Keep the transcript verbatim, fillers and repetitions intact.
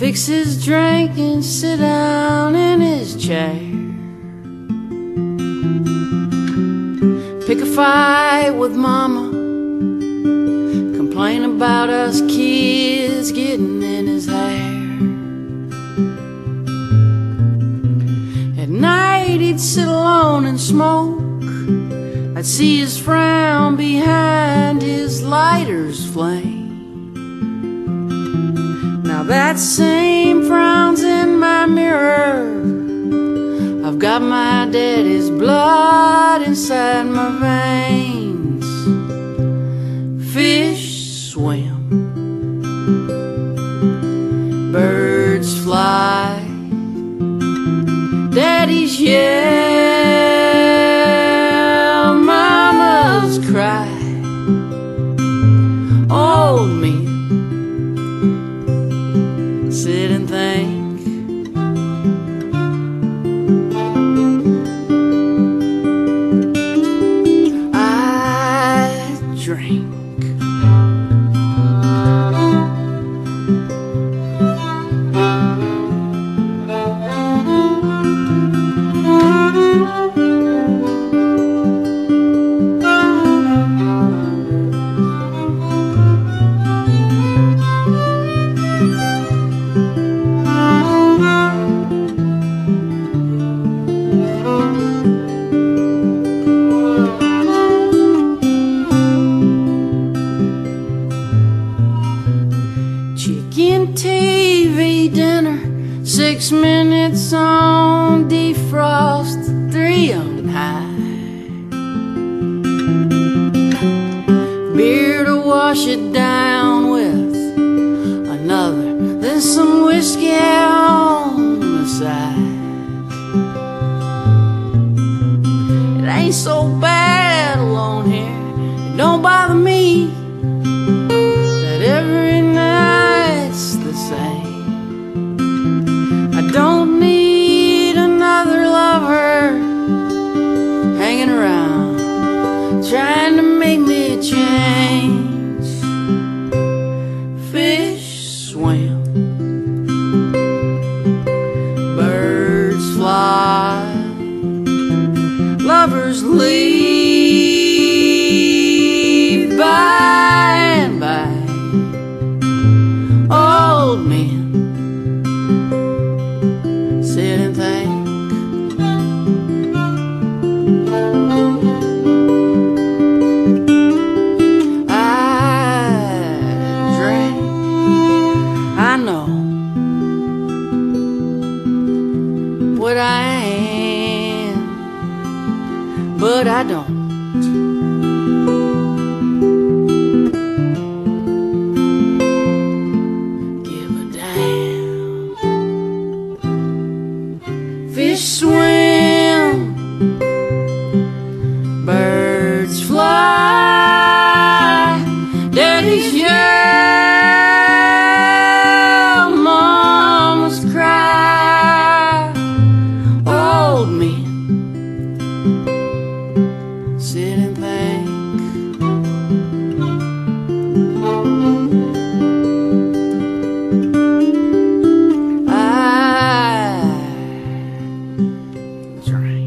fix his drink and sit down in his chair. Pick a fight with mama, complain about us kids getting in his hair. At night he'd sit alone and smoke. I'd see his frown behind his lighter's flame. Now that same frown's in my mirror. I've got my daddy's blood inside my veins. Fish swim, birds fly, daddies yell, mamas cry. Old men sit and think. I drink. Chicken T V dinner, six minutes on defrost, three on high. Beer to wash it down with, another, then some whiskey on the side. It ain't so bad alone here, it don't bother me that every night's the same. I don't need another lover hanging around trying to make me change. Fish swim, birds fly, lovers leave by and by. Old men sit and think. I drink. I know what I am, but I don't. Fish swim, birds fly, daddies yell, mamas cry. Old men sit and think. I drink.